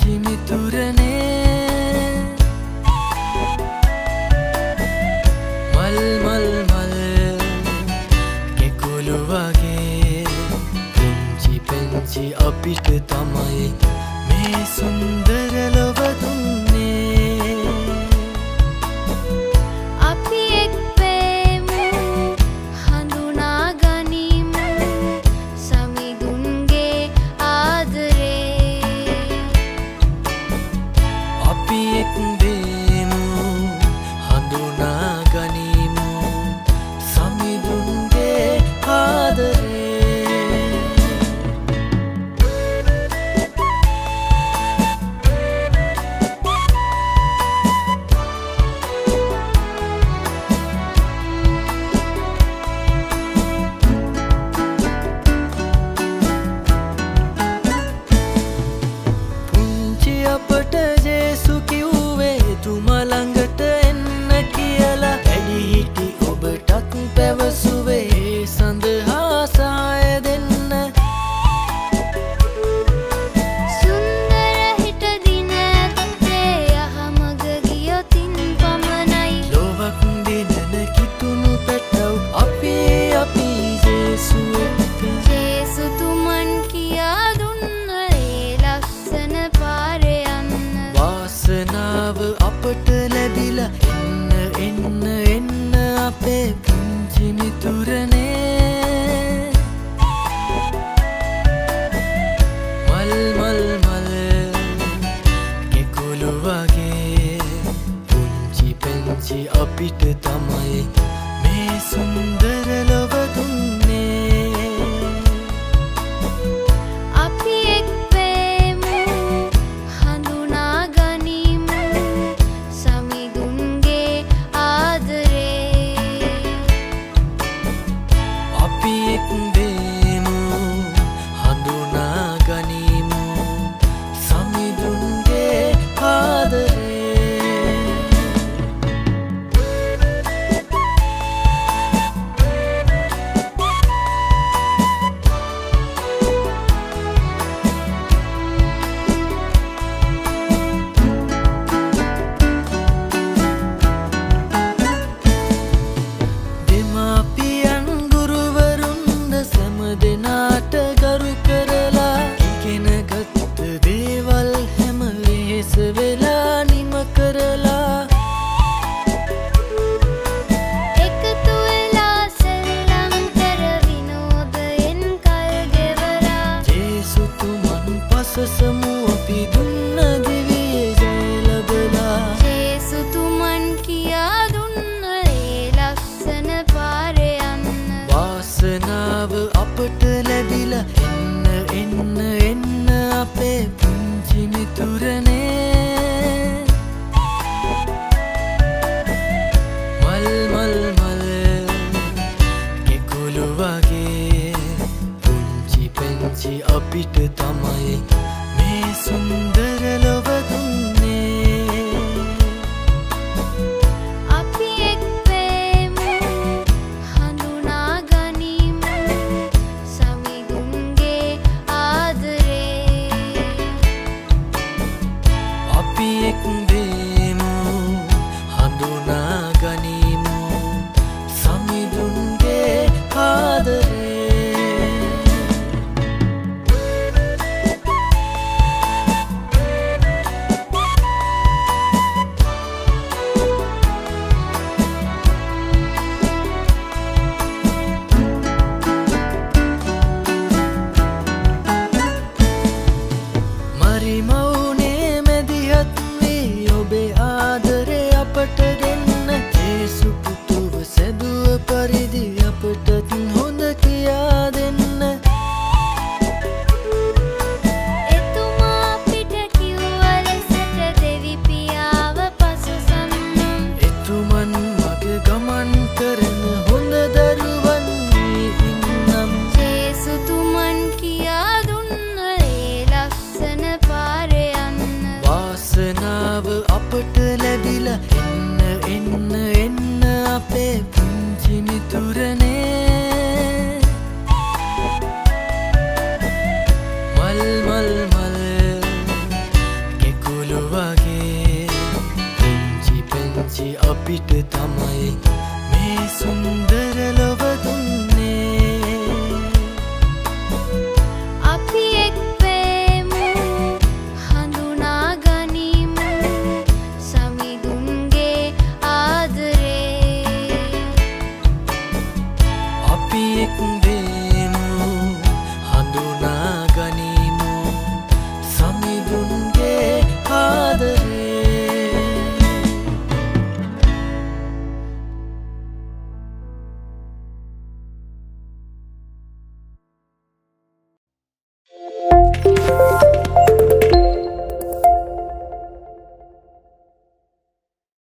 පුංචි මිතුරනේ මල් මල් මල් කෙකුළු වගේ පුංචි පැංචි අපිට තමයි මේ සුන්දර ලොව දුන්නේ අපි එක්වෙමු හඳුනා ගනිමු සමිඳුන්ගේ ආදරේ අපි එක්වෙමු හඳුනා ගනිමු සමිඳුන්ගේ ආදරේ පුංචි අපට ජේසු කිව්වේ තුමා ළඟට එන්න කියලා වැඩි හිටි ඔබටත් පැවසුවේ සඳහා සහාය දෙන්න සුන්දර හිට දින ඇත්තේ යහමග ගියොතින් පමණයි ලොවක් දෙනන කිතුණු පැටව් අපි ජේසු එක්ක ජේසු තුමන් කියා දුන්න ඒ ලස්සන පාරේ යන්න වාසනාව අපට ලැබිලා එන්න එන්න අපේ පුංචි මිතුරනේ මල් මල් මල් කෙකුළු වගේ පුංචි පැංචි අපිට තමයි මේ සුන්දර ලොව දුන්නේ අපි එක්වෙමු හඳුනා ගනිමු සමිඳුන්ගේ ආදරේ අපි එක්වෙමු හඳුනා ගනිමු සමිඳුන්ගේ ආදරේ දෙමාපියන් ගුරුවරුන්ද සෑම දෙනාට ගරු කරලා ඉගෙනගත්ත දේවල් හැම වෙහෙස වෙලා නිම කරලා එකතු වෙලා සෙල්ලම් කර විනෝදයෙන් කල් ගෙවලා ජේසු තුමන් පසසමු අපි දුන්න දිවියේ ජය ලැබලා ජේසු තුමන් කියා දුන්න ඒ ලස්සන පාරේ යන්න වාසනාව අපට ලැබිලා එන්න අපේ පුංචි මිතුරනේ මල් මල් මල් කෙකුළු වගේ පුංචි පැංචි අපිට තමයි මේ සුන්දර ලොව දුන්නේ අපි එක්වෙමු හඳුනා ගනිමු සමිඳුන්ගේ ආදරේ අපි එක්වෙමු හඳුනා ගනිමු සමිඳුන්ගේ ආදරේ මරි මවුනේ මැදිහත් වී ඔබේ ආදරේ අපට දෙන්න ජේසු පුතුව සැදුව පරිදි අපටත් හොඳ කියා දෙන්න එතුමා අපිට කිව්ව ලෙසට දෙවි පියාව පසුසන්නම් එතුමන් මග ගමන් කරන හොඳ දරුවන් වී ඉන්නම් ජේසු තුමන් කියා දුන්න ඒ ලස්සන පාරේ යන්න වාසනාව අපට ලැබිලා එන්න අපිට තමයි මේ සුන්දර ලොව දුන්නේ. අපි එක් වෙමු හඳුනා ගනිමු සමිඳුන්ගේ ආදරේ. අපි එක්